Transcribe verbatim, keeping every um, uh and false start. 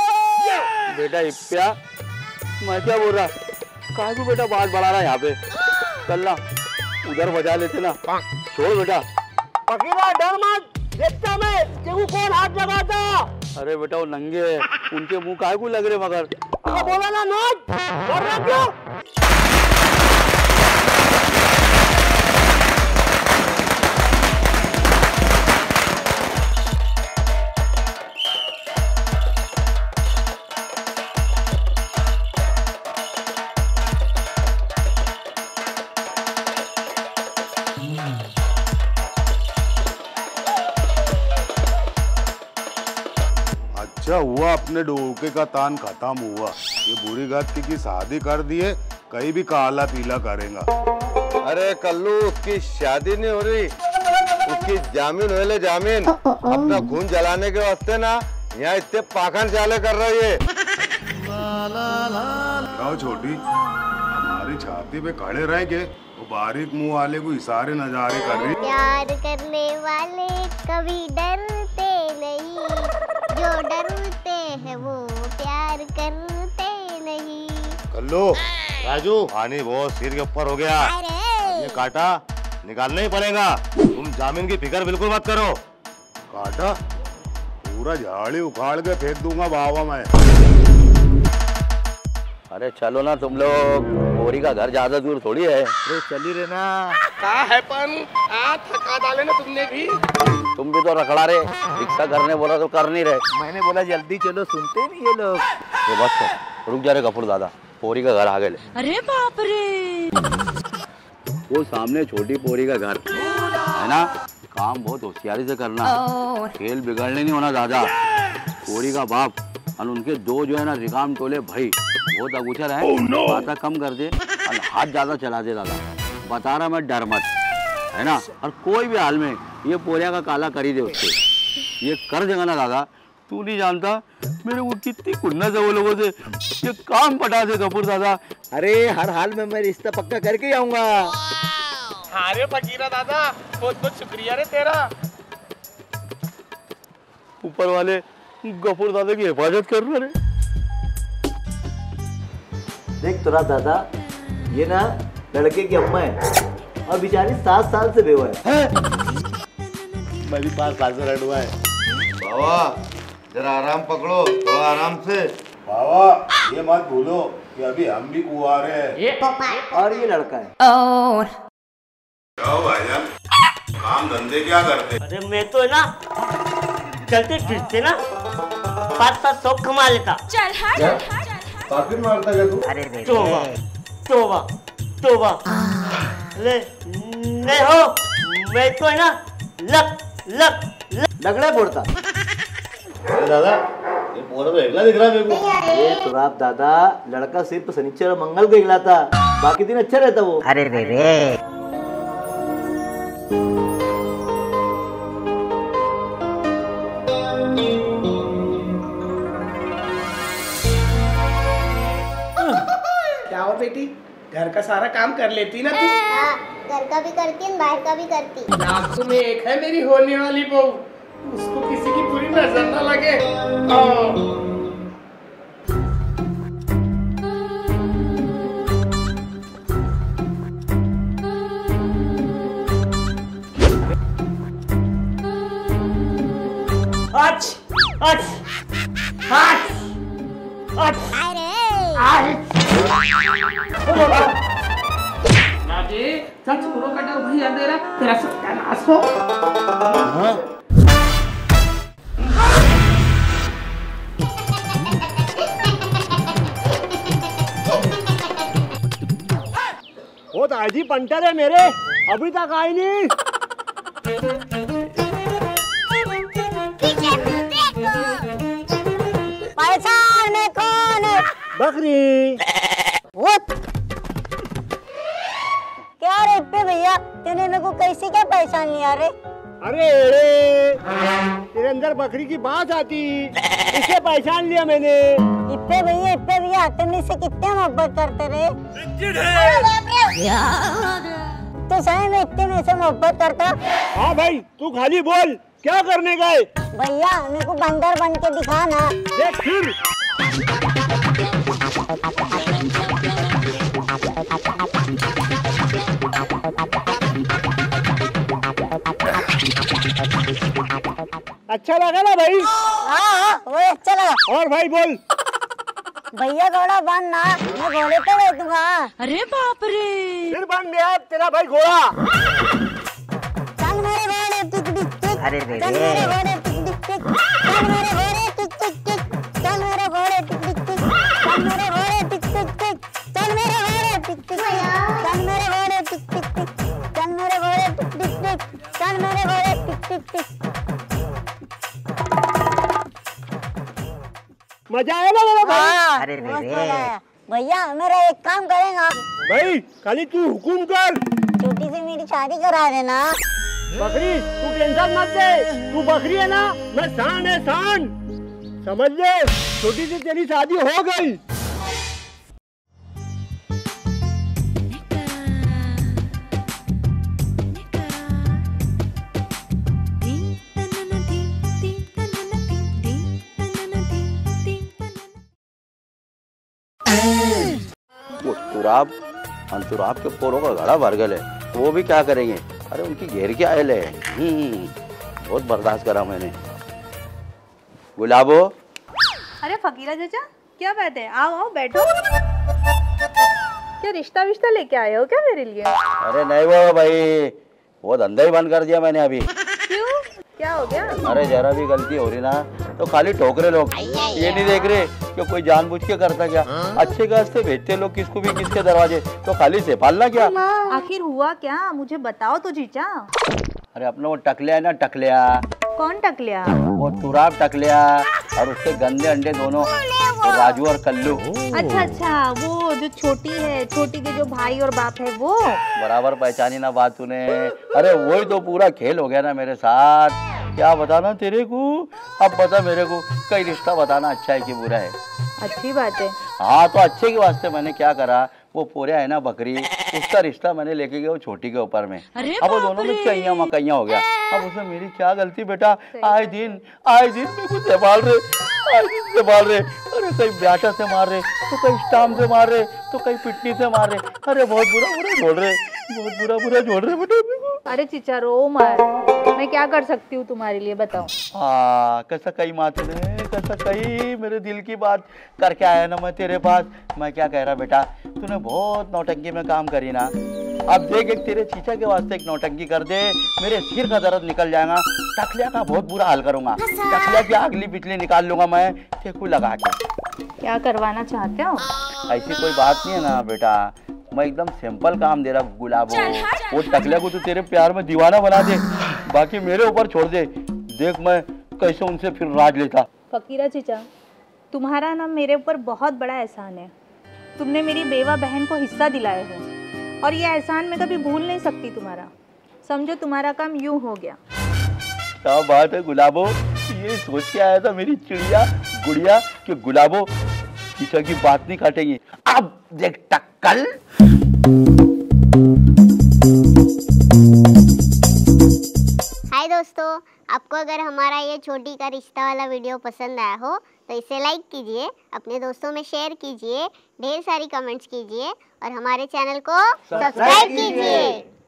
बेटा इप्पिया, मैं क्या बोल रहा, काहे को बेटा बात बढ़ा रहा यहाँ पे? चल ना उधर बजा लेते ना, छोड़ बेटा। फकीरा डर मत, देखता मैं तेरे कौन हाथ लगाता। अरे बेटा वो नंगे है, उनके मुंह काहे को लग रहे मगर? तो बोला ना नोट, डर रहा क्यों? अच्छा हुआ अपने डोके का तान खत्म हुआ। ये बुरी गति की शादी कर दिए, कहीं भी काला पीला करेगा। अरे कल्लू उसकी शादी नहीं हो रही, उसकी जामीन होले जामीन। अपना खून जलाने के वास्ते ना यहाँ इतने पाखंड चाले कर रही है। जाओ छोटी, हमारी छाती पे खड़े रह के वो बारीक मुंह वाले को इशारे नजारे कर रही। प्यार करने वाले कभी डरते नहीं, जो डरते हैं वो प्यार करते नहीं। कल्लू राजू, पानी बहुत सिर के ऊपर हो गया, ये कांटा निकालना ही पड़ेगा। तुम जामीन की फिक्र बिल्कुल मत करो। कांटा पूरा झाड़ी उखाड़ के फेंक दूंगा बाबा मैं। अरे चलो ना तुम लोग, बोरी का घर ज्यादा दूर थोड़ी है। अरे चली रे ना। कहा है पन, आ थका डाले ना तुमने भी। तुम भी तो रखड़ा रहे, रिक्शा करने बोला तो कर नहीं रहे। मैंने बोला जल्दी चलो, सुनते नहीं ये लोग। तो बस कर, रुक जा रे गफूर दादा, पोरी का घर आ गए। अरे बाप रे, वो सामने छोटी पोरी का घर है ना। काम बहुत होशियारी से करना, खेल बिगड़ने नहीं होना दादा। पोरी का बाप और उनके दो जो है ना रिकाम टोले भाई, बहुत अगुचर है। बात कम कर दे और हाथ ज्यादा चला दे दादा। बता रहा मैं, डर मत, है ना। और कोई भी हाल में ये पोरिया का काला कर ही दे उससे, ये कर देगा ना दादा। तू नहीं जानता मेरे को कितनी कुन्नत है वो लोगों से, ये काम पटा दे कपूर दादा। अरे हर हाल में मैं रिश्ता पक्का करके ही आऊंगा। अरे फकीरा दादा, बहुत बहुत शुक्रिया रे तेरा। ऊपर वाले गफूर दादा की हिफाजत कर रहे। देख तो रहा दादा, ये ना लड़के की अम्मा है और बेचारी सात साल से बेवा है, है? मैं भी पाँच साल से रह हुआ है। बाबा जरा आराम पकड़ो, थोड़ा आराम से। बाबा ये मत भूलो कि अभी हम भी कुंवारे हैं और ये लड़का है। जाओ भाईजान, काम धंधे क्या करते? अरे मैं तो है ना चलते फिरते ना पाँच पाँच सौ कमा लेता। चल हट। पाकिट मारता क्या तू? अरे तोबा तोबा तोबा, ले नहीं हो, मैं तो है ना लक लक लगड़ा फोड़ता। अरे दादा ये पोरा तो एकला दिख रहा है मेरे को। ये तो आप दादा, लड़का सिर्फ शनिचर और मंगल को हिलाता, बाकी दिन अच्छा रहता वो। अरे रे रे, क्या हो बेटी, घर का सारा काम कर लेती ना तू? हाँ, घर का भी करती है, बाहर का भी करती। नाक में एक है मेरी होने वाली बहू, उसको किसी की बुरी नजर ना लगे। आज आज आज आज नाजी सच पूरा कटा भैया तेरा तेरा सत्यानाश हो। वो दादी पंटर है मेरे, अभी तक आई नहीं। पैसा में कौन है? बकरी। वो क्या रे पे भैया, तेने मेरे को कैसे क्या पहचान लिया रे? अरे अरे, तेरे अंदर बकरी की बात आती, इसे पहचान लिया मैंने। इप्पे भैया इप्पे भैया तुम से कितने मोहब्बत करते रहे? तो सही में इतने में से मोहब्बत करता? हाँ भाई, तू खाली बोल, क्या करने गए? भैया मेरे को बंदर बन के दिखा ना। देख फिर अच्छा लगा ना भाई? हाँ हाँ वो अच्छा लगा। और भाई बोल। भैया घोड़ा बांधना, मैं घोड़े पे बैठूंगा। अरे बाप रे। फिर बन गया तेरा भाई घोड़ा। चल मेरे घोड़े टिक टिक टिक। अरे रे चल मेरे घोड़े टिक टिक टिक। चल मेरे घोड़े टिक टिक टिक। चल मेरे घोड़े टिक टिक टिक। चल मेरे घोड़े टिक टिक टिक। चल मेरे घोड़े टिक टिक टिक। चल मेरे घोड़े टिक टिक टिक। चल मेरे घोड़े टिक टिक टिक। चल मेरे घोड़े टिक टिक टिक। मजा आया ना मेरा भाई? अरे भैया मेरा एक काम करेगा भाई, खाली तू हुकुम कर। छोटी से मेरी शादी करा देना। बकरी तू टेंशन मत ले, तू बकरी है ना, मैं शान है शान, समझ ले। छोटी से तेरी शादी हो गई। वो तुराब अंतुराब के पोरों का घड़ा भर गए, वो भी क्या करेंगे? अरे उनकी घेर के आए ले। बहुत बर्दाश्त करा मैंने। गुलाबो। अरे फकीरा चाचा क्या बात है, आओ आओ बैठो। क्या रिश्ता विश्ता लेके आए हो क्या मेरे लिए? अरे नहीं वो भाई, वो धंधा ही बंद कर दिया मैंने अभी। क्यों, क्या हो गया? अरे जरा भी गलती हो रही ना तो खाली ठोकरे लोग, ये नहीं देख रहे कि कोई जानबूझ के करता क्या। अच्छे रास्ते भेजते लोग किसको भी किसके दरवाजे, तो खाली से पालना क्या। आखिर हुआ क्या, मुझे बताओ तो जीजा। अरे अपना वो टकलिया है ना, टकलिया। कौन टकलिया? वो तुराब टकलिया और उसके गंदे अंडे दोनों, तो राजू और कल्लू। अच्छा अच्छा, वो जो छोटी है, छोटी के जो भाई और बाप है वो। बराबर पहचानी ना बात तूने। अरे वही तो पूरा खेल हो गया ना मेरे साथ। क्या बताना तेरे को, अब बता मेरे को, कई रिश्ता बताना अच्छा है कि बुरा है। अच्छी बात है। हाँ तो अच्छे के वास्ते मैंने क्या करा, वो पोरिया है ना बकरी, उसका रिश्ता मैंने लेके गया वो छोटी के ऊपर में। अब वो दोनों में चैया मकैया हो गया। अब उसमें मेरी क्या गलती बेटा, आए दिन आए दिन मेरे को संभाल रहे, आए दिन संभाल रहे। अरे कहीं ब्याटा से मार रहे, तो कहीं स्टाम से मार रहे, तो कहीं पिटनी से मार रहे। अरे बहुत बुरा बुरा छोड़ रहे, बहुत बुरा बुरा छोड़ रहे बेटा। अरे चिचा रो मत, मैं क्या कर सकती हूँ तुम्हारे लिए, बताओ। हाँ कैसा कही माते ने, कैसा कही मेरे दिल की बात करके आया ना मैं तेरे पास। मैं क्या कह रहा बेटा, तूने बहुत नौटंकी में काम करी ना। अब देख एक तेरे चीचा के वास्ते एक नौटंकी कर दे, मेरे सिर का दर्द निकल जाएगा। टकलिया का बहुत बुरा हाल करूंगा, टकलिया की अगली पिछली निकाल लूंगा मैं तेको लगा के। क्या करवाना चाहते हो? ऐसी कोई बात नहीं है ना बेटा, मैं एकदम सिंपल काम दे रहा गुलाबो। वो टकलिया को तो तेरे प्यार में दीवाना बना दे, बाकी मेरे ऊपर छोड़ दे। देख मैं कैसे उनसे फिर राज लेता। फकीरा चीचा, तुम्हारा ना मेरे ऊपर बहुत बड़ा एहसान है। तुमने मेरी बेवा बहन को हिस्सा दिलाए हो और ये एहसान मैं कभी भूल नहीं सकती तुम्हारा। समझो तुम्हारा काम यूं हो गया। क्या बात है गुलाबो, ये सोच के आया था मेरी चिड़िया गुड़िया कि गुलाबो चीचा की बात नहीं काटेगी। अब देख टक्कल। हाय दोस्तों, आपको अगर हमारा ये छोटी का रिश्ता वाला वीडियो पसंद आया हो तो इसे लाइक कीजिए, अपने दोस्तों में शेयर कीजिए, ढेर सारी कमेंट्स कीजिए और हमारे चैनल को सब्सक्राइब कीजिए।